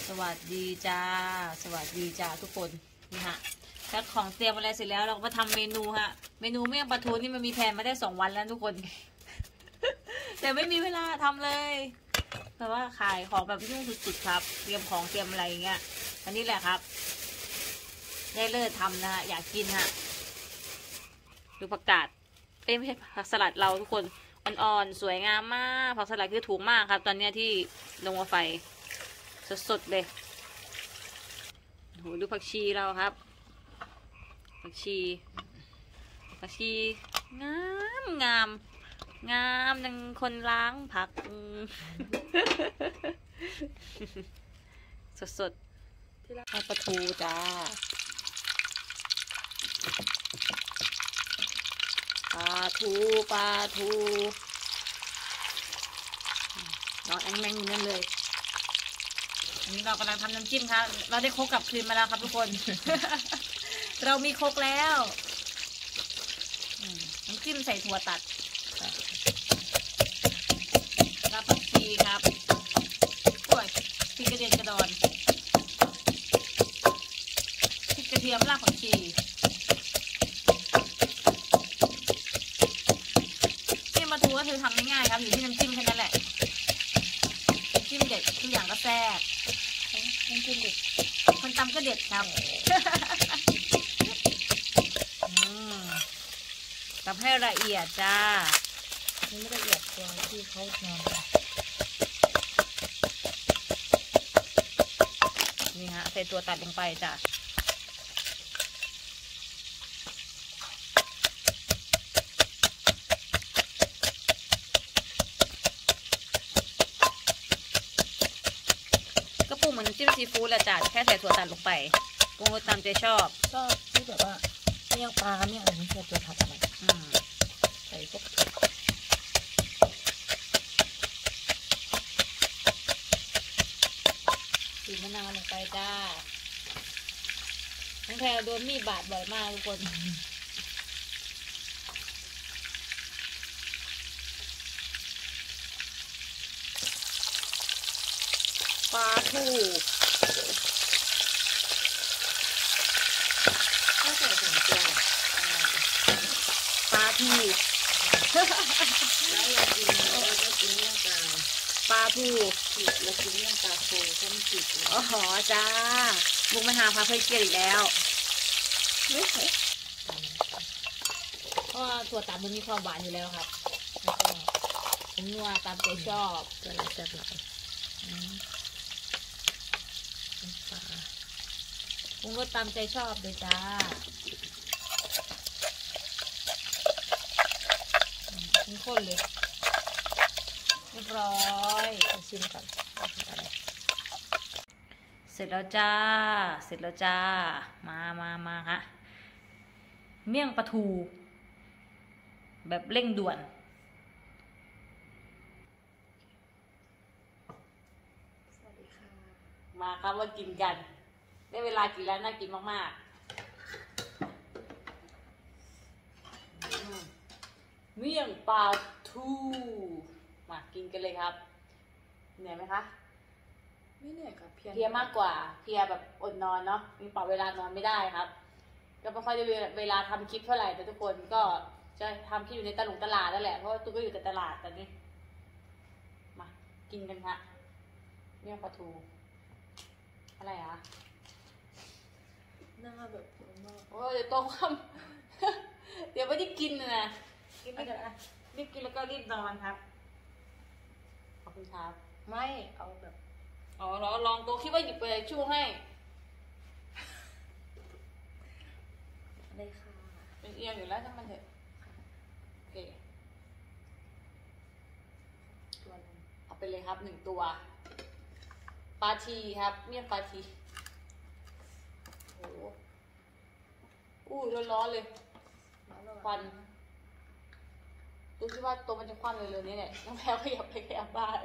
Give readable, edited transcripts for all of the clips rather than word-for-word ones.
สวัสดีจ้าสวัสดีจ้าทุกคนนี่ฮะแพ็คของเตรียมอะไรเสร็จแล้วเราก็มาทำเมนูฮะเมนูเมี่ยงปลาทูนี่มันมีแผนมาได้2 วันแล้วทุกคน แต่ไม่มีเวลาทำเลยเพราะว่าขายของแบบยุ่งสุดๆครับเตรียมของเตรียมอะไรอย่างเงี้ยอันนี้แหละครับได้เลิกทำนะฮะอยากกินฮะดูผักกาดไม่ใช่ผักสลัดเราทุกคนอ่อนๆสวยงามมากผักสลัดคือถูกมากครับตอนเนี้ยที่ลงมาไฟสดๆเลยโหดูผักชีเราครับผักชีงามงามงามดังคนล้างผัก สดๆที่ร้านปลาทูจ้าปลาทูน้องแองแมงอยู่นั่นเลยอันนี้เรากำลังทำน้ำจิ้มครับเราได้โคกกลับคืนมาแล้วครับทุกคน เรามีโคกแล้วน้ำจิ้มใส่ถั่วตัดรากผักชีครับโอ้ยพริกกระเด็นกระดอนพริกกระเทียมรากผักชีนี่มาทูก็คือทำง่ายๆครับอยู่ที่น้ำจิ้มแค่นั้นแหละน้ำจิ้มเด็ดทุกอย่างก็แซ่บน้ำจิ้มเด็ดคนตำก็เด็ดครับ ทำให้ละเอียดจ้าไม่ละเอียดตัวที่เขาทำนี่ฮะใส่ตัวตัดลงไปจ้ะก็ปรุงเหมือนน้ำจิ้มซีฟู้ดแหละจ้ะแค่ใส่ถั่วตัดลงไปปรุงรสตามใจชอบที่แบบว่าเมี่ยงปลาเมี่ยงอะไรไม่ใช่ตัวผัดอะไรใส่พวกสีมะนาวลงไปจ้าน้องแพรโดนมีดบาดบ่อยมากทุกคนปลาทูถ้าใส่สองตัวปลาทูแล้วเรากินเราก็กินเมี่ยงปลาปลาทูผิดเรากินเมี่ยงปลาโฟก็ไม่ผิดอ๋อจ้าบุกมาหาพาเพื่อเกียร์อีกแล้วเพราะว่าถั่วตัดมันมีความหวานอยู่แล้วครับแล้วก็ผมนัวตามใจชอบจะรับจัดหน่อยปลาปรุงรสตามใจชอบเลยจ้าข้นเลยเรียบร้อยชิมก่อนเสร็จแล้วจ้ามาฮะเมี่ยงปลาทูแบบเร่งด่วนสวัสดีค่ะมาครับมากินกันได้เวลากินแล้วน่ากินมากๆเมี่ยงปลาทูมากินกันเลยครับเหนื่อยไหมคะไม่เหนื่อยค่ะเพลียมากกว่าเพลียแบบอดนอนเนาะมีปรับเวลานอนไม่ได้ครับก็ไม่ค่อยได้เวลาทำคลิปเท่าไหร่แต่ทุกคนก็จะทำคลิปอยู่ในตลาดนั่นแหละเพราะว่าตุ๊กก็อยู่แต่ตลาดตอนนี้มากินกันค่ะเมี่ยงปลาทูอะไรอ่ะหน้าแบบโอ้เดี๋ยวโตความ เดี๋ยวไม่ได้กินนะกินไม่ได้รีบกินแล้วก็รีบนอนครับขอบคุณครับไม่เอาแบบอ๋อลองโตคิดว่าหยิบไปชู่ให้ได้ค่ะเป็นเอียงอยู่แล้วถ้ามันเถอะโอเคตัวนึงเอาไปเลยครับ1 ตัวปลาทีครับเมี่ยงปลาทีโอ้อู้ร้อนเลยควันดูคิดว่าตัวมันจะควันเลยนี่แหละน้องแพลวขยับไปขยับบ้าน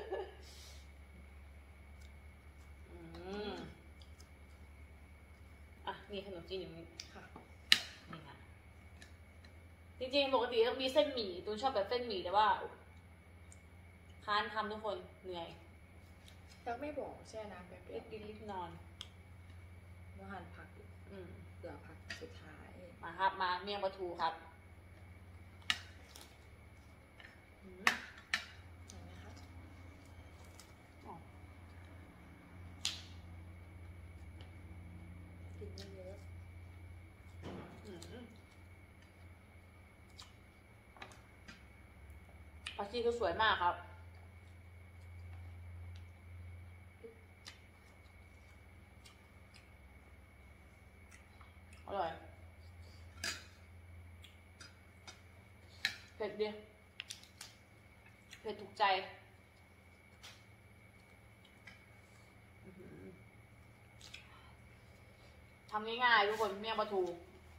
อ่ะนี่ขนมจีนอย่างนี้ค่ะนี่ค่ะจริงๆปกติต้องมีเส้นหมี่ตูนชอบแบบเส้นหมี่แต่ว่าค้านทำทุกคนเหนื่อยจักไม่บอกแช่น้ำแป๊บเดีรียวบกินรีบนอนมาหั่นผักอืมเหลือผักสุดท้ายมาครับมาเมี่ยงปลาทูครับอืมเห็นไหมคะอ๋อกินเยอะอืมปลาชีคือสวยมากครับอร่อยเผ็ดดิเผ็ดถูกใจอื้อหือทำง่ายๆทุกคนเมี่ยงปลาทู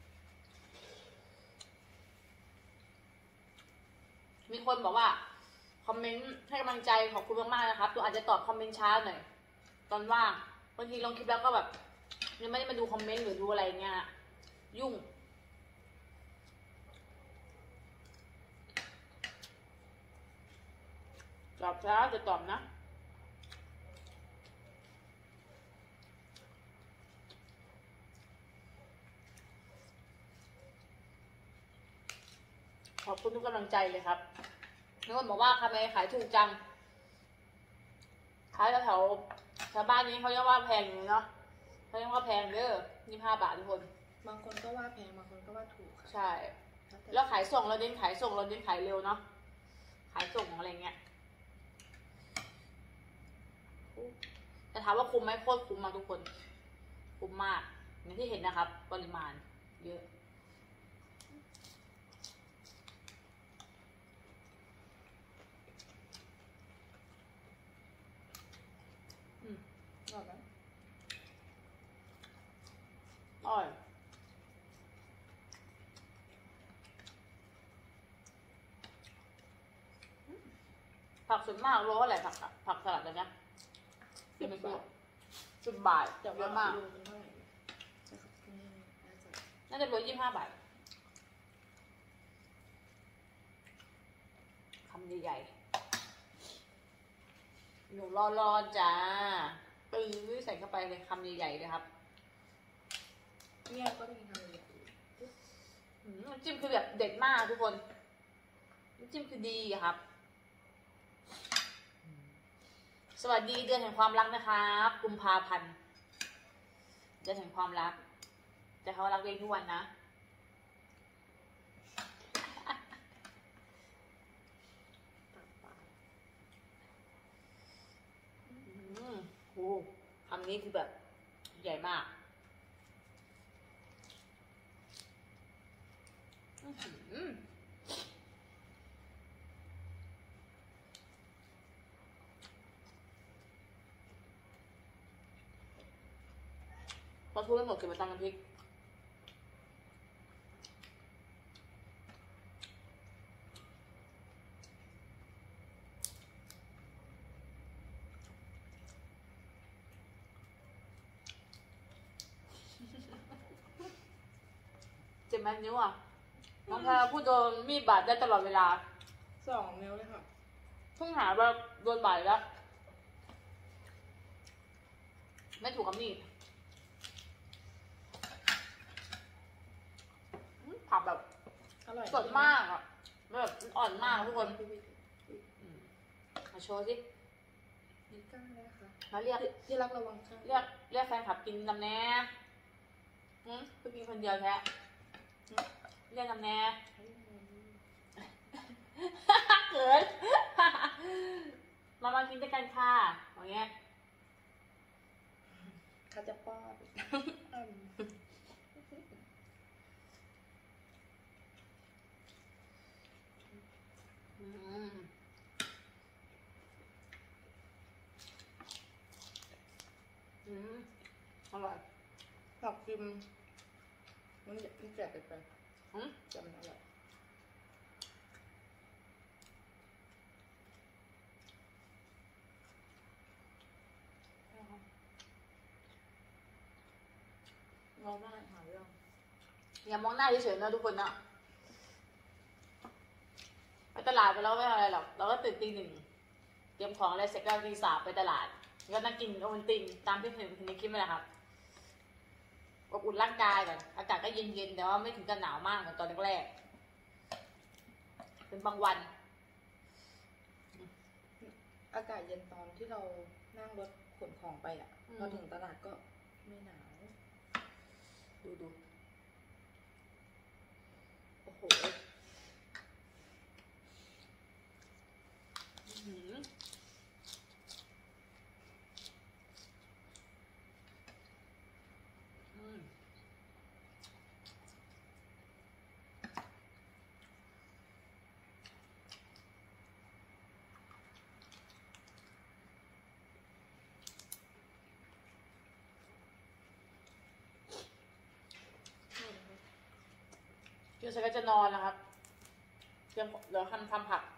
มีคนบอกว่าคอมเมนต์ให้กำลังใจขอบคุณมากๆนะครับตัวอาจจะตอบคอมเมนต์ช้าหน่อยตอนว่างบางทีลงคลิปแล้วก็แบบยังไม่ได้มาดูคอมเมนต์หรือดูอะไรเงี้ยยุ่งตอบช้าจะตอบนะขอบคุณทุกกำลังใจเลยครับมีคนบอกว่าทำไมขายถูกจังขายแถวบ้านนี้เขาเรียกว่าแพงอยู่เนาะเขาเรียกว่าแพงเด้อ25 บาททุกคนๆบางคนก็ว่าแพงบางคนก็ว่าถูกค่ะใช่แล้วแต่แล้วขายส่งเราเน้นขายส่งเราเน้นขายเร็วเนาะขายส่งอะไรเงี้ยแต่ถามว่าคุ้มไหมโคตรคุ้มมาทุกคนคุ้มมากอย่างที่เห็นนะครับ ปริมาณเยอะอืมอร่อยไหมอร่อยผักส่วนมากโลเท่าไหร่ผักสลัดเลยนะเดี๋ยวไปซื้อ10 บาทแต่เยว่าอะมากดูเป็นเท่าไหร่จะขับกินน่าจะน่าจะโล25 บาทคำใหญ่ๆหนูรอจ้าปื้อใส่เข้าไปเลยคำใหญ่ๆเลยครับเนี่ยก็มีทำเลยน้ำจิ้มคือแบบเด็ดมากทุกคนน้ำจิ้มคือดีอะครับ สวัสดีเดือนแห่งความรักนะครับกุมภาพันธ์เดือนแห่งความรักแต่เขารักเองทุกวันนะโอ้คำนี้คือแบบใหญ่มากพอทุบไม่หมดเก็บไปตำน้ำพริกเจ็บไหมนิ้วอ่ะน้องแพรพูดโดนมีดบาดได้ตลอดเวลา 2 นิ้วเลยค่ะเพิ่งหาว่าโดนบาดแล้วไม่ถูกกับมีดผักแบบอร่อยสดมากอ่ะแบบอ่อนมากทุกคนมาโชว์สินี่กล้าเลยนะคะมาเรียกที่รักระวังค่ะเรียกแฟนคลับกินน้ำแน่เพิ่งกินคนเดียวแท้เรียกน้ำแน่ เกิน มากินด้วยกันค่ะอย่างเงี้ยเขาจะป้อนอร่อยผักกิมมันแสบไปอืมจำอร่อยมองหน้าหาเรื่องอย่ามองหน้าเฉยๆนะทุกคนนะไปตลาดไปแล้วไม่อะไรหรอกเราก็ตื่นตี 1เตรียมของอะไรเสร็จก็ตี 3ไปตลาดก็นั่งกินโอวัลตินตามที่เห็นในคลิปนั่นแหละครับอบอุ่นร่างกายก่อนอากาศก็เย็นๆแต่ว่าไม่ถึงกับหนาวมากเหมือนตอนแรกๆเป็นบางวันอากาศเย็นตอนที่เรานั่งรถขนของไปอ่ะพอถึงตลาดก็ไม่หนาวดูโอ้โหหืมเดี๋ยวฉันก็จะนอนนะครับเดี๋ยวทำผัก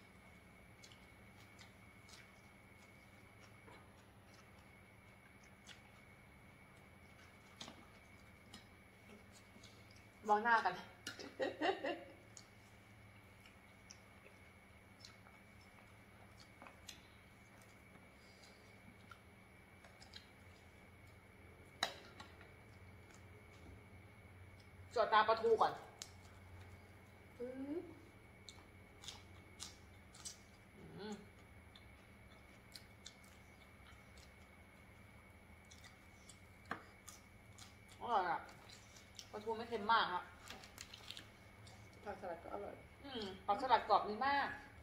มองหน้ากัน จอดตาปลาทูก่อนอืมอร่อยอ่ะปลาทูไม่เค็มมากครับผักสลัดก็อร่อยผักสลัดกรอบดีมาก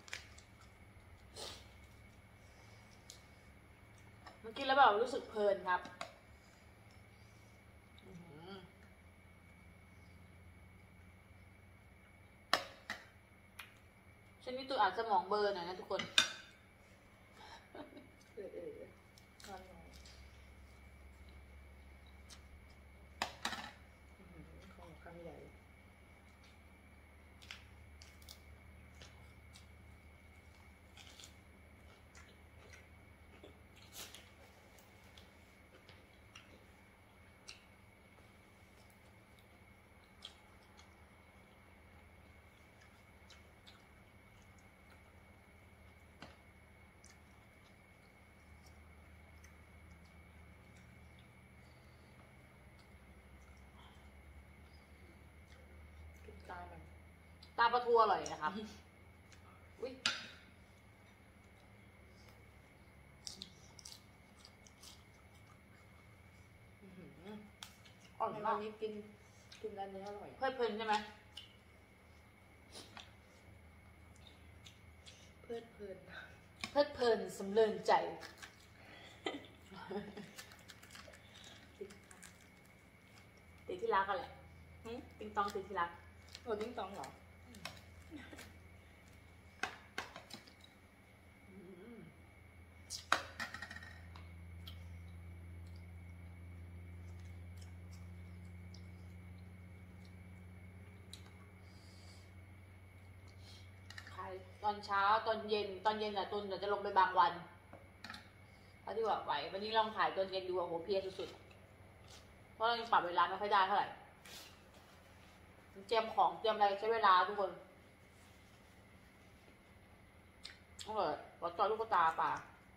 มันกินแล้วแบบรู้สึกเพลินครับฉันนี่ตัวอาจสมองเบลอร์หน่อยนะทุกคนทานน้อยของคำใหญ่กินตามันตาปลาทูอร่อยนะครับ อุ้ยอ่อนในมาวักนนี้กินร้านนี้อร่อยเพลินใช่ไหมเพลิดเพลินเพลิดเพลินสำเริญใจ ติดที่รักกันแหละติงตองติดที่รักโอ้ดิ้งตองเหรอขายตอนเช้าตอนเย็นอะตุนเดี๋ยวจะลงไปบางวันเขาที่บอกไหววันนี้ลองขายตอนเย็นดูโอ้โหเพลียสุดๆเพราะเรายังปรับเวลาไม่ค่อยได้เท่าไหร่เตรียมของเตรียมอะไรใช้เวลาทุกคนวัดจอยลูกตาป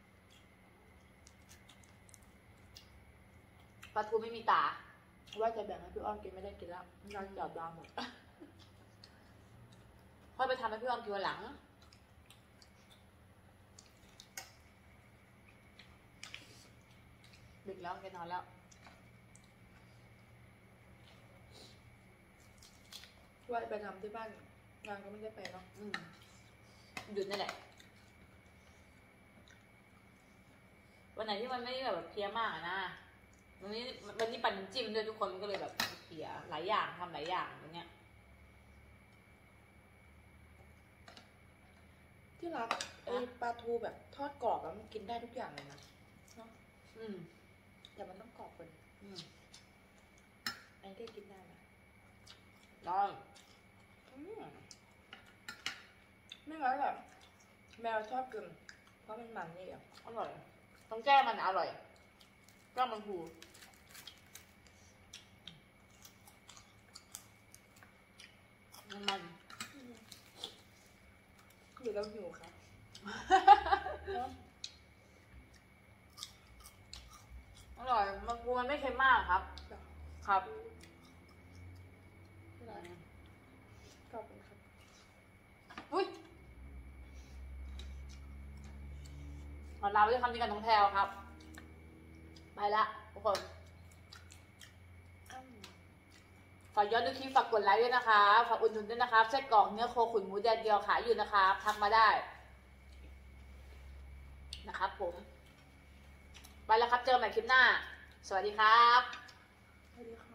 ลาทูไม่มีตาว่าจะแบ่งให้พี่อ้อมกินไม่ได้กินแล้วร้านจอดยาวหมดค่อยไปทำให้พี่ออมกินวันหลังดึกแล้วแกนอนแล้วว่าไปทำที่บ้านงานก็ไม่ได้ไปเนาะหยุดนี่แหละ วันไหนที่มันไม่ได้แบบเพลียมากอะนะวันนี้ปั่นน้ำจิ้มด้วยทุกคนมันก็เลยแบบเพลียหลายอย่างทำหลายอย่างอย่างเงี้ยที่รักปลาทูแบบทอดกรอบแล้วมันกินได้ทุกอย่างเลยนะเนาะ แต่มันต้องกรอบกว่านี้อันนี้ก็กินได้นะได้ไม่งั้นแบบแมวชอบกินเพราะมันมันนี่อ่ะอร่อยต้องแก้มันอร่อยแก้มันผูมันหรือเราหิวค่ะมันปูมันไม่เค็มมากครับ ครับขอบคุณครับอุ้ยขอลาไปด้วยคำนี้กับน้องแพรวครับ ไปละทุกคน ฝากย้อนดูคลิปฝากกดไลค์ด้วยนะคะฝากอุดหนุนด้วยนะครับไส้กรอกเนื้อโคขุนหมูแดดเดียวขายอยู่นะครับทักมาได้นะครับผม ไปแล้วครับเจอกันใหม่คลิปหน้า สวัสดีครับสวัสดีค่ะ